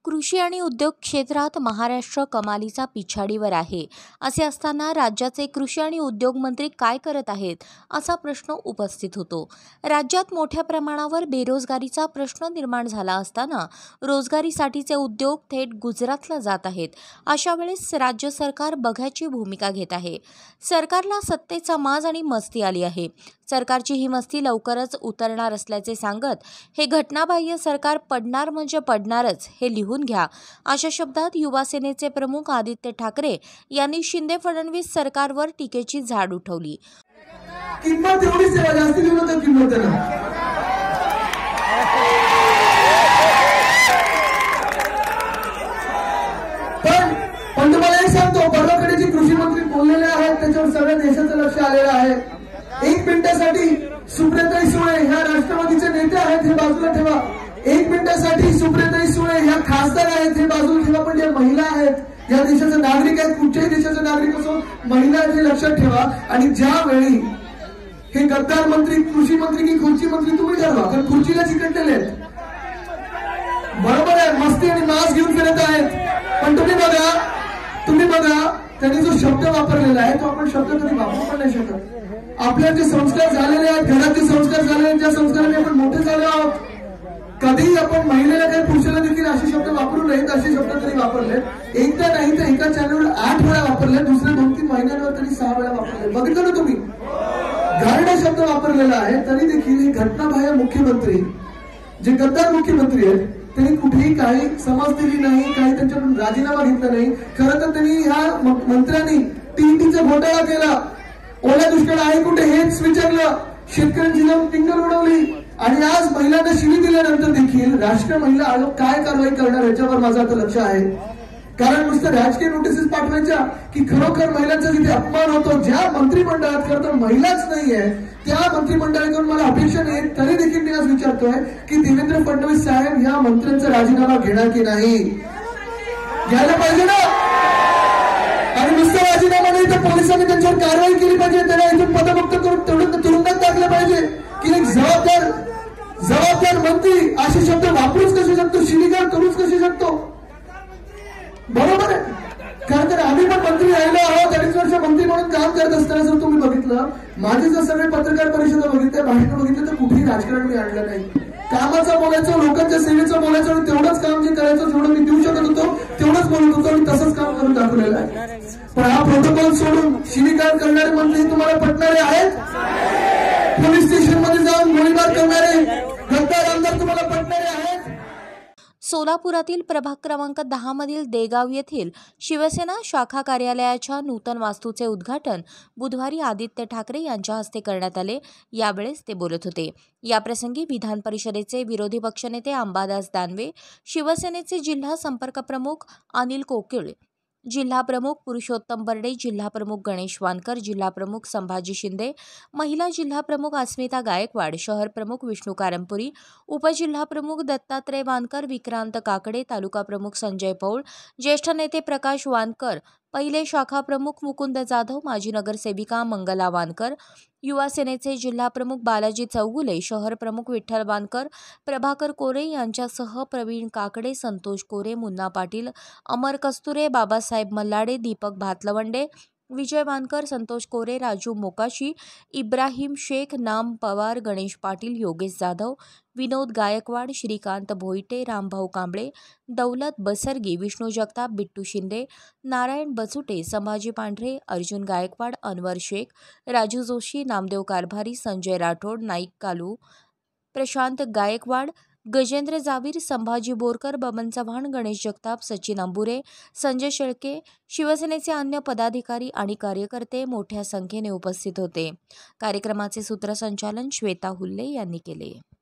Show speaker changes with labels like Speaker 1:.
Speaker 1: कृषी आणि उद्योग क्षेत्रात महाराष्ट्र कमालीचा पिछाडीवर आहे. असे असताना राज्याचे कृषी आणि उद्योग मंत्री काय करत आहेत असा प्रश्न उपस्थित होतो. राज्यात मोठ्या प्रमाणावर बेरोजगारीचा प्रश्न निर्माण झाला असताना रोजगारीसाठीचे उद्योग थेट गुजरातला जात आहेत. अशा वेळेस राज्य सरकार बघ्याची भूमिका घेत आहे. सरकारला सत्तेचा माज आणि मस्ती आली आहे. सरकारची ही मस्ती लवकरच उतरणार असल्याचे सांगत हे घटनाबाह्य सरकार पडणार म्हणजे पडणारच हे लिहून घ्या, अशा शब्दात युवा सेनेचे प्रमुख आदित्य ठाकरे यांनी शिंदे फडणवीस सरकारवर टीकेची झाड उठवली.
Speaker 2: किंमत एवढीच आहे, जास्त लिहू नका किंमत ना. पण तुम्हाला एक सांगतो, परवाकडे जी कृषी मंत्री बोललेले आहेत त्याच्यावर सगळ्या देशाचं लक्ष आलेलं आहे. एक मिनिटासाठी सुप्रियाताई सुळे ह्या राष्ट्रवादीचे नेते आहेत हे बाजूला ठेवा. एक मिनिटासाठी सुप्रियाताई सुळे ह्या खासदार आहेत हे बाजूला ठेवा. पण ज्या महिला आहेत, या देशाचे नागरिक आहेत, कुठल्याही देशाचे नागरिक असो, महिला आहेत हे लक्षात ठेवा. आणि ज्यावेळी हे गद्दार मंत्री, कृषी मंत्री की खुर्ची मंत्री तुम्ही ठरवा, कारण खुर्चीला चिकटलेले आहेत. बरोबर आहे, मस्ती आणि मास घेऊन फिरत आहेत. पण तुम्ही बघा त्यांनी जो शब्द वापरलेला आहे तो आपण शब्द कधी वापरू पण नाही शकत. आपल्या जे संस्कार झालेले आहेत, घरात जे संस्कार झालेले आहेत, ज्या संस्काराने आपण मोठे झालो आहोत, कधीही आपण महिलेला काही पुरुषाला देखील असे शब्द वापरू नयेत. असे शब्द तरी वापरले, एकदा नाही तर एका चॅनलवर 8 वेळा वापरले, दुसऱ्या 2-3 महिन्यांवर तरी 6 वेळा वापरले. बघितलं ना तुम्ही, गारडा शब्द वापरलेला आहे. तरी देखील हे घटनाबाह्य मुख्यमंत्री, जे गद्दार मुख्यमंत्री आहेत, त्यांनी कुठेही काही समज दिली नाही, काही त्यांच्याकडून राजीनामा घेतला नाही. खरं तर त्यांनी ह्या मंत्र्यांनी टीईटीचा घोटाळा केला, ओल्या दुष्काळ आहे कुठे हेच विचारलं, शेतकऱ्यांची जाऊन टिंगल उडवली. आणि आज महिलांना शिवी दिल्यानंतर देखील राष्ट्रीय महिला आयोग काय कारवाई करणार याच्यावर माझं आता लक्ष आहे. कारण नुसतं राजकीय नोटिसेस पाठवायच्या की खरोखर महिलांचा जिथे अपमान होतो, ज्या मंत्रिमंडळात खरं तर महिलाच नाहीये त्या मंत्रिमंडळाकडून मला अपेक्षा नाही, तरी देखील मी आज विचारतोय की देवेंद्र फडणवीस साहेब ह्या मंत्र्यांचा राजीनामा घेणार की नाही. घ्यायला पाहिजे ना. आणि नुसतं राजीनामा नाही तर पोलिसांनी त्यांच्यावर कारवाई केली पाहिजे, त्यांना इथून पदमुक्त करून तुरुंगात टाकलं पाहिजे. की एक जबाबदार मंत्री असे शब्द वापरूच कसे शकतो, शिवीगाळ करूच कसे शकतो. बरोबर आहे. खरं तर आम्ही पण मंत्री राहिलो आहोत, 2.5 वर्ष मंत्री म्हणून काम करत असताना जर तुम्ही बघितलं, माझे जर सगळे पत्रकार परिषदा बघितल्या, भाषण बघितलं, तर कुठेही राजकारण मी आणलं नाही. कामाचं बोलायचं, लोकांच्या सेवेचं बोलायचं आणि तेवढंच काम जे करायचं, जेवढं मी देऊ शकत होतो तेवढंच बोलत होतो आणि तसंच काम करून दाखवलेलं आहे. पण हा प्रोटोकॉल सोडून शिवीगाळ करणारे मंत्री तुम्हाला पटणारे आहेत? पोलीस स्टेशन मध्ये जाऊन गोळीबार करणारे गद्दार आमदार तुम्हाला पटणारे आहेत?
Speaker 1: सोलापुरातील प्रभाग क्रमांक 10 मधील देगाव येथील शिवसेना शाखा कार्यालयाच्या नूतन वास्तूचे उद्घाटन बुधवारी आदित्य ठाकरे यांच्या हस्ते करण्यात आले. यावेळेस ते बोलत होते. याप्रसंगी विधान परिषदेचे विरोधी पक्षनेते अंबादास दानवे, शिवसेनेचे जिल्हा संपर्क प्रमुख अनिल कोकिळ, जिल्हा प्रमुख पुरुषोत्तम बर्डे, जिल्हा प्रमुख गणेश वानकर, जिल्हा प्रमुख संभाजी शिंदे, महिला जिल्हा प्रमुख अस्मिता गायकवाड, शहर प्रमुख विष्णू कारंपुरी, उपजिल्हा प्रमुख दत्तात्रय वानकर, विक्रांत काकडे, तालुका प्रमुख संजय पौळ, ज्येष्ठ नेते प्रकाश वानकर, पहिले शाखा प्रमुख मुकुंद जाधव, माजी नगरसेविका मंगला वानकर, युवा सेनेचे जिल्हा प्रमुख बालाजी चौगुले, शहर प्रमुख विठ्ठल वानकर, प्रभाकर कोरे यांच्यासह प्रवीण काकडे, संतोष कोरे, मुन्ना पाटील, अमर कस्तुरे, बाबासाहेब मल्लाडे, दीपक भातलवंडे, विजय वानकर, संतोष कोरे, राजू मोकाशी, इब्राहिम शेख, नाम पवार, गणेश पाटील, योगेश जाधव, विनोद गायकवाड, श्रीकांत भोईटे, रामभाऊ कांबळे, दौलत बसरगी, विष्णू जगताप, बिट्टू शिंदे, नारायण बचुटे, संभाजी पांढरे, अर्जुन गायकवाड, अनवर शेख, राजू जोशी, नामदेव कारभारी, संजय राठोड, नाईक कालू, प्रशांत गायकवाड, गजेंद्र जावीर, संभाजी बोरकर, बबन चव्हाण, गणेश जगताप, सचिन अंबुरे, संजय शेळके, शिवसेनेचे अन्य पदाधिकारी आणि कार्यकर्ते मोठ्या संख्येने उपस्थित होते. कार्यक्रमाचे सूत्रसंचालन श्वेता हुल्ले यांनी केले.